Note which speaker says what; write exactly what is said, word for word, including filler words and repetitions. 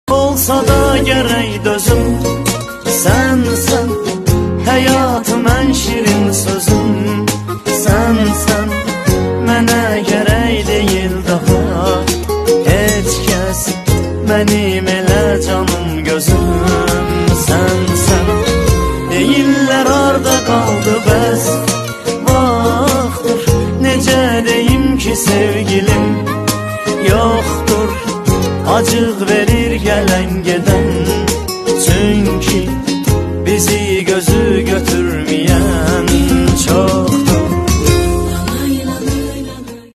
Speaker 1: Olsa da gərək dözüm, sənsən həyatım ən şirin sözüm. Sənsən mənə gərək deyil daha heç kəs, mənim elə canım gözüm. Sənsən deyirlər harda qaldı bəs vaxtdır, necə deyim ki sevgilim yoxdur. Acıq verir gələn gedən